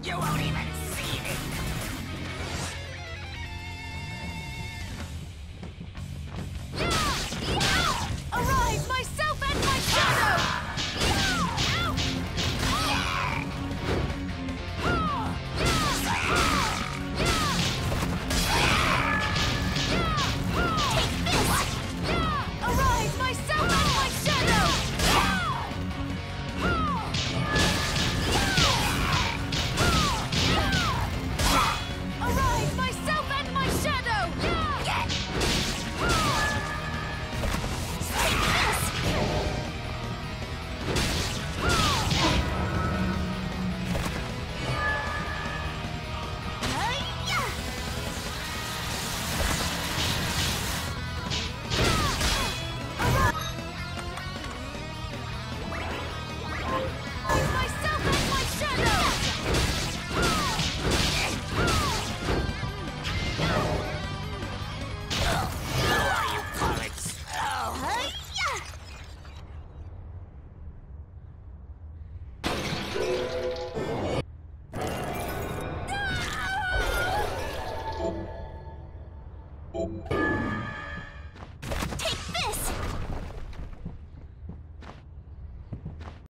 You won't even see me! Arise, myself and my shadow! Arise, myself and my shadow! Arise, myself and my shadow! Myself and my shadow! Who are you calling slow?